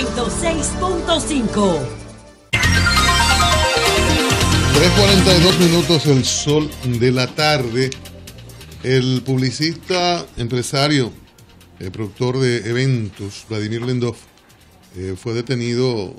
106.5. 3:42 minutos, el sol de la tarde. El publicista, empresario, productor de eventos, Vladimir Lendov, fue detenido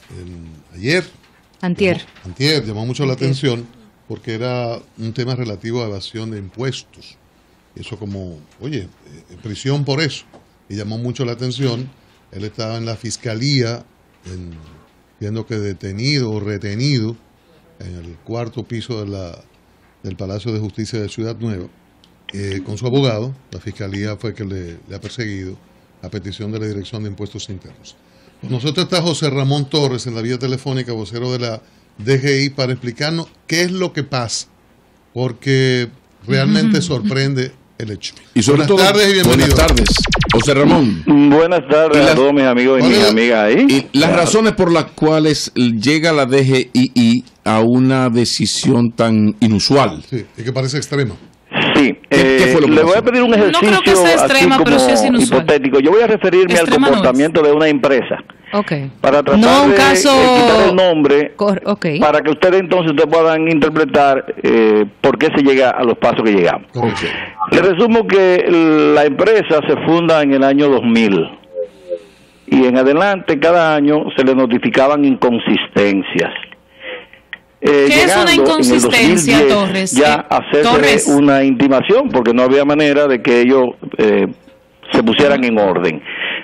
Antier, llamó mucho la atención porque era un tema relativo a evasión de impuestos. Eso como, prisión por eso. Y llamó mucho la atención. Él estaba en la fiscalía, viendo que detenido o retenido en el cuarto piso del Palacio de Justicia de Ciudad Nueva, con su abogado. La fiscalía fue que le ha perseguido a petición de la Dirección de Impuestos Internos. Con nosotros está José Ramón Torres en la vía telefónica, vocero de la DGI, para explicarnos qué es lo que pasa, porque realmente sorprende el hecho. Y sobre buenas tardes y bienvenido. Buenas tardes, José Ramón. Buenas tardes a todos mis amigos y mis amigas ahí. Y las razones por las cuales llega la DGI a una decisión tan inusual. Sí, y que parece extrema. Sí, ¿Qué fue lo que le pasó? voy a pedir un ejercicio no creo que sea extrema, así pero como sí es inusual. hipotético. Yo voy a referirme Extrema al comportamiento de una empresa. Okay. Para tratar no un de caso... quitar el nombre, okay. para que ustedes puedan interpretar por qué se llega a los pasos que llegamos. Okay. Les resumo que la empresa se funda en el año 2000 y en adelante cada año se le notificaban inconsistencias. ¿Qué es una inconsistencia, en el 2010, Torres? Ya hacerse una intimación, porque no había manera de que ellos se pusieran en orden.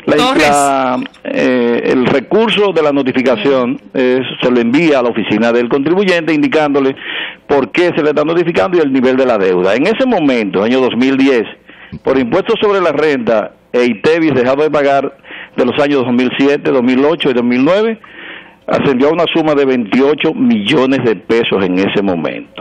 El recurso de la notificación se le envía a la oficina del contribuyente indicándole por qué se le está notificando y el nivel de la deuda. En ese momento, año 2010, por impuestos sobre la renta e ITEVIS dejado de pagar de los años 2007, 2008 y 2009, ascendió a una suma de 28 millones de pesos en ese momento.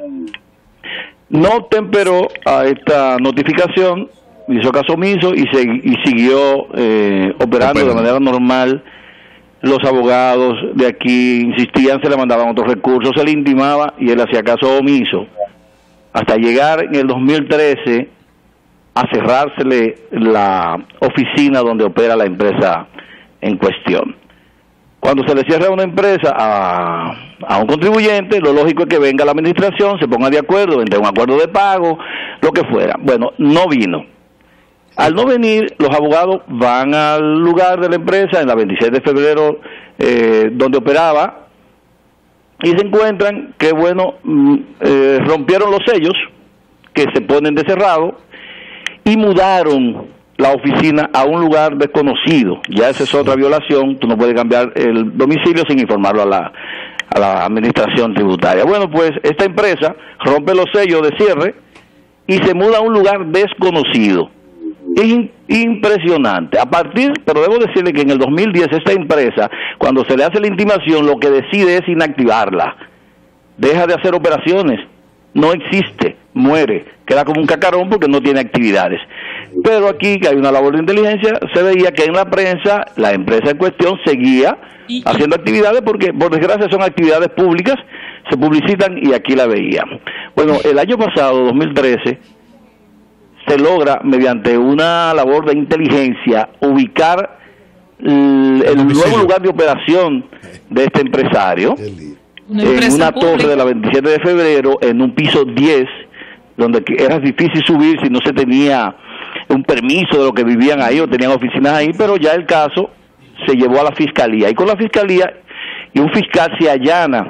No temperó a esta notificación, hizo caso omiso y siguió operando de manera normal. Los abogados de aquí insistían, se le mandaban otros recursos, se le intimaba y él hacía caso omiso, hasta llegar en el 2013 a cerrársele la oficina donde opera la empresa en cuestión. Cuando se le cierra una empresa a un contribuyente, lo lógico es que venga la administración, se ponga de acuerdo, entre un acuerdo de pago, lo que fuera. Bueno, no vino. Al no venir, los abogados van al lugar de la empresa, en la 26 de febrero, donde operaba, y se encuentran que, rompieron los sellos, que se ponen de cerrado, y mudaron la oficina a un lugar desconocido. Ya esa es otra violación. Tú no puedes cambiar el domicilio sin informarlo a la administración tributaria. Bueno, pues esta empresa rompe los sellos de cierre y se muda a un lugar desconocido. Es impresionante. Pero debo decirle que en el 2010 esta empresa, cuando se le hace la intimación, lo que decide es inactivarla. Deja de hacer operaciones. No existe, muere, queda como un cacarón porque no tiene actividades. Pero aquí, que hay una labor de inteligencia, se veía que en la prensa la empresa en cuestión seguía haciendo actividades porque, por desgracia, son actividades públicas, se publicitan y aquí la veíamos. Bueno, el año pasado, 2013, se logra, mediante una labor de inteligencia, ubicar el nuevo lugar de operación de este empresario, en una torre de la 27 de febrero, en un piso 10, donde era difícil subir si no se tenía un permiso de los que vivían ahí o tenían oficinas ahí, pero ya el caso se llevó a la fiscalía. Y con la fiscalía y un fiscal se allana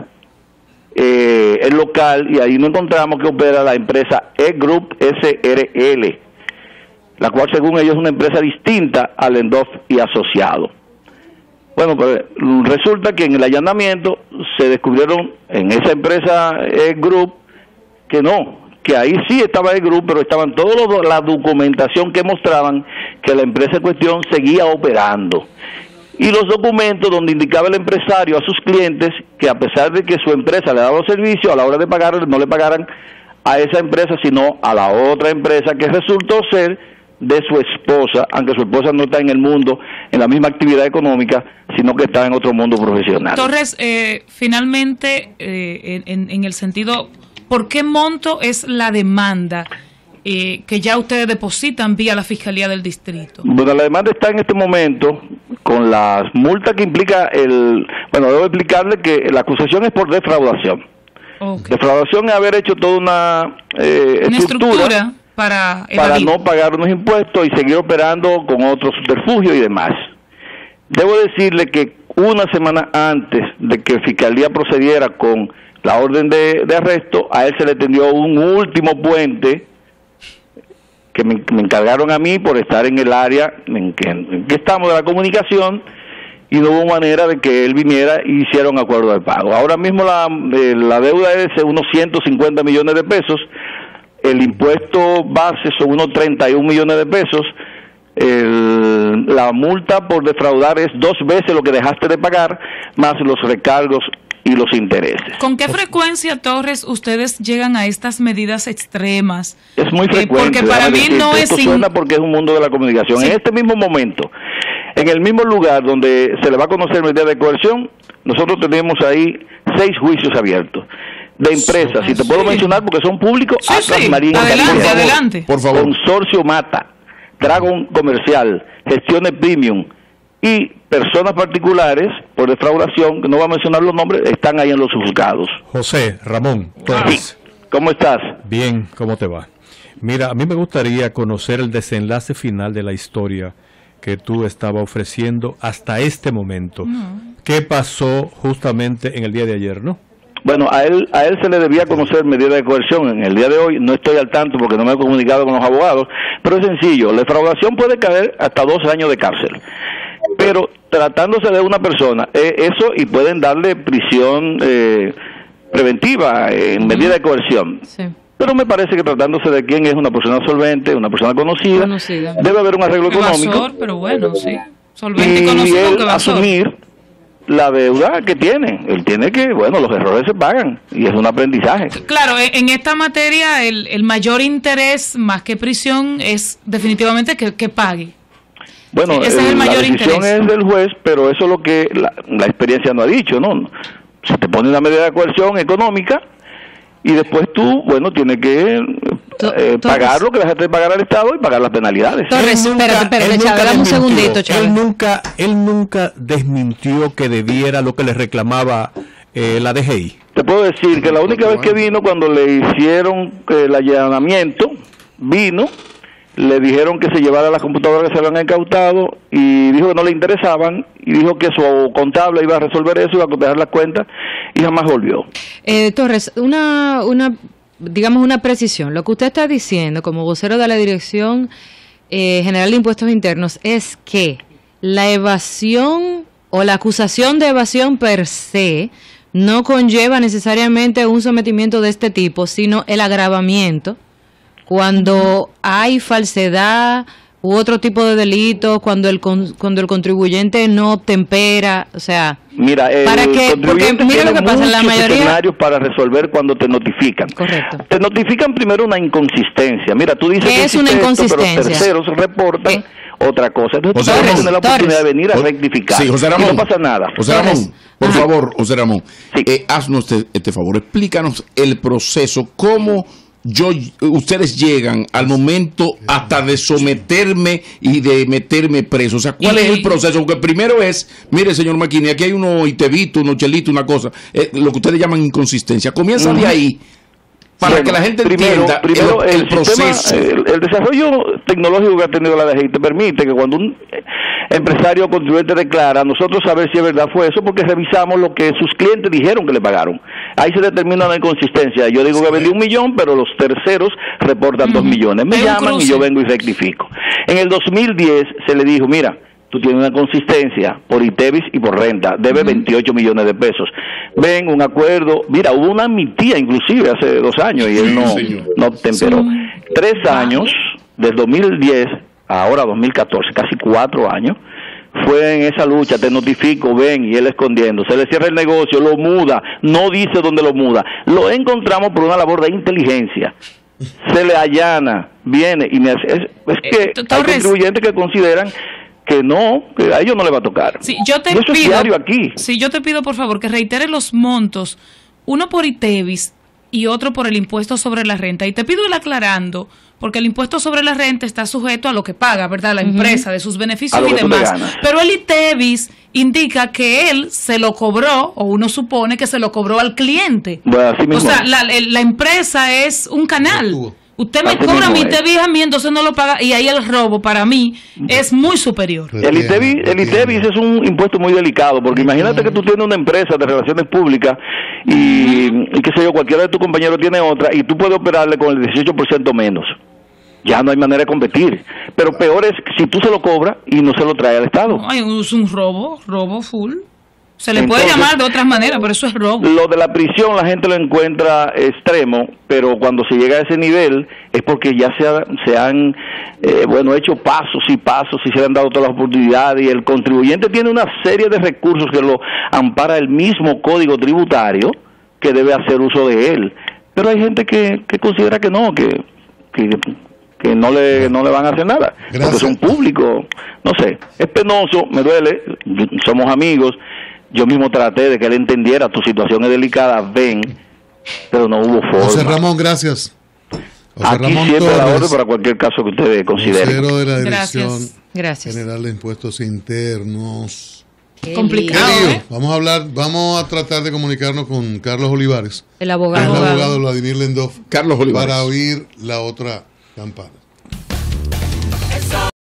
el local y ahí nos encontramos que opera la empresa E-Group SRL, la cual según ellos es una empresa distinta a Lendov y Asociado. Bueno, pues resulta que en el allanamiento se descubrieron en esa empresa E-Group que ahí sí estaba E-Group, pero estaban toda la documentación que mostraban que la empresa en cuestión seguía operando. Y los documentos donde indicaba el empresario a sus clientes que a pesar de que su empresa le daba los servicios, a la hora de pagar no le pagaran a esa empresa, sino a la otra empresa que resultó ser de su esposa, aunque su esposa no está en el mundo, en la misma actividad económica, sino que está en otro mundo profesional. Torres, finalmente, en el sentido, ¿por qué monto es la demanda que ya ustedes depositan vía la Fiscalía del Distrito? Bueno, la demanda está en este momento con las multas que implica bueno, debo explicarle que la acusación es por defraudación. Okay. Defraudación es haber hecho toda una estructura para no pagar unos impuestos y seguir operando con otros subterfugios y demás. Debo decirle que una semana antes de que Fiscalía procediera con la orden de arresto, a él se le tendió un último puente que me encargaron a mí por estar en el área en que estamos de la comunicación, y no hubo manera de que él viniera y hiciera un acuerdo de pago. Ahora mismo la deuda es de unos 150 millones de pesos, el impuesto base son unos 31 millones de pesos, la multa por defraudar es 2 veces lo que dejaste de pagar, más los recargos y los intereses. ¿Con qué frecuencia, Torres, ustedes llegan a estas medidas extremas? Es muy frecuente. Porque para mí no es... Esto suena porque es un mundo de la comunicación. Sí. En este mismo momento, en el mismo lugar donde se le va a conocer medida de coerción, nosotros tenemos ahí 6 juicios abiertos de empresas, si te puedo mencionar porque son públicos. Sí. Adelante. Por favor. Consorcio Mata, Dragon Comercial, Gestiones Premium y personas particulares por defraudación, que no voy a mencionar los nombres, están ahí en los juzgados. José Ramón Torres. Sí. ¿Cómo estás? Bien, ¿cómo te va? Mira, a mí me gustaría conocer el desenlace final de la historia que tú estabas ofreciendo hasta este momento. ¿Qué pasó justamente en el día de ayer, no? Bueno, a él se le debía conocer medida de coerción. En el día de hoy no estoy al tanto porque no me he comunicado con los abogados, pero es sencillo. La defraudación puede caer hasta 2 años de cárcel. Pero tratándose de una persona, eso, y pueden darle prisión preventiva en medida de coerción. Sí. Pero me parece que tratándose de quien es una persona solvente, una persona conocida. Debe haber un arreglo económico. Pero bueno, sí. Solvente y conocido, él asumir la deuda que tiene. Él tiene que, bueno, los errores se pagan y es un aprendizaje. Claro, en esta materia el mayor interés, más que prisión, es definitivamente que pague. Bueno, sí, ese es el mayor la decisión interés. Es del juez, pero eso es lo que la experiencia no ha dicho, ¿no? Se te pone una medida de coerción económica y después tú, bueno, tienes que pagar lo que dejaste de pagar al Estado y pagar las penalidades. Torres, espérate, dame un segundito, Chávez. Él nunca desmintió que debiera lo que le reclamaba la DGI. Te puedo decir que la única vez que vino, cuando le hicieron el allanamiento, vino, le dijeron que se llevara las computadoras que se habían incautado y dijo que no le interesaban y dijo que su contable iba a resolver eso, iba a cotejar las cuentas y jamás volvió. Torres, digamos una precisión. Lo que usted está diciendo como vocero de la Dirección General de Impuestos Internos es que la evasión o la acusación de evasión per se no conlleva necesariamente un sometimiento de este tipo, sino el agravamiento cuando hay falsedad u otro tipo de delitos, cuando el contribuyente no tempera, o sea, mira, porque mira lo que pasa en la mayoría escenarios para resolver cuando te notifican. Correcto. Te notifican primero una inconsistencia. Mira, tú dices ¿qué es una inconsistencia? Pero terceros reportan otra cosa. Entonces tú tienes la oportunidad de venir a rectificar. Sí, José Ramón, y no pasa nada. José Ramón, por favor, José Ramón, sí. Haznos este favor, explícanos el proceso, cómo ustedes llegan al momento hasta de someterme y de meterme preso. O sea, ¿cuál es el proceso? Porque primero es, mire, señor Maquini, aquí hay unos itevitos, unos chelitos, una cosa, lo que ustedes llaman inconsistencia. Comienza de ahí para que la gente entienda primero el proceso. El desarrollo tecnológico que ha tenido la DGI te permite que cuando un empresario o contribuyente declara, nosotros saber si es verdad fue eso, porque revisamos lo que sus clientes dijeron que le pagaron. Ahí se determina la inconsistencia. Yo digo que vendí 1 millón, pero los terceros reportan 2 millones. Me llaman y yo vengo y rectifico. En el 2010 se le dijo, mira, tú tienes una consistencia por ITEVIS y por renta, debe 28 millones de pesos. Ven, un acuerdo. Mira, hubo una amnistía inclusive hace 2 años y él no temperó. 3 años, desde 2010 a ahora 2014, casi 4 años, fue en esa lucha, te notifico, ven, y él escondiendo. Se le cierra el negocio, lo muda, no dice dónde lo muda. Lo encontramos por una labor de inteligencia. Se le allana, viene y me hace... Es que hay contribuyentes que consideran que no, que a ellos no le va a tocar. Sí, yo te y eso pido, es diario aquí. Sí, yo te pido por favor que reitere los montos. Uno por ITEVIS, y otro por el impuesto sobre la renta. Y te pido ir aclarando, porque el impuesto sobre la renta está sujeto a lo que paga, ¿verdad? La empresa, de sus beneficios y demás. Pero el ITEVIS indica que él se lo cobró, o uno supone que se lo cobró al cliente. Bueno, así mismo. O sea, la empresa es un canal. Usted me cobra mi ITEVIS a mí, entonces no lo paga, y ahí el robo para mí es muy superior. El ITEVIS es un impuesto muy delicado, porque imagínate que tú tienes una empresa de relaciones públicas y qué sé yo, cualquiera de tus compañeros tiene otra, y tú puedes operarle con el 18% menos. Ya no hay manera de competir. Pero peor es si tú se lo cobras y no se lo trae al Estado. Ay, es un robo full. Se le puede llamar de otras maneras, pero eso es robo. Lo de la prisión la gente lo encuentra extremo, pero cuando se llega a ese nivel es porque ya se han hecho pasos y se le han dado todas las oportunidades, y el contribuyente tiene una serie de recursos que lo ampara el mismo Código Tributario, que debe hacer uso de él. Pero hay gente que considera que no, que no le van a hacer nada. Gracias. Porque son públicos, no sé, es penoso, me duele, somos amigos. Yo mismo traté de que él entendiera, tu situación es delicada, ven, pero no hubo forma. José Ramón, gracias. José Aquí Ramón siempre Torres, la orden para cualquier caso que ustedes consideren. Vocero de la Dirección General de Impuestos Internos. Complicado. Vamos a tratar de comunicarnos con Carlos Olivares, el abogado Vladimir Lendov, Carlos Olivares, para oír la otra campana.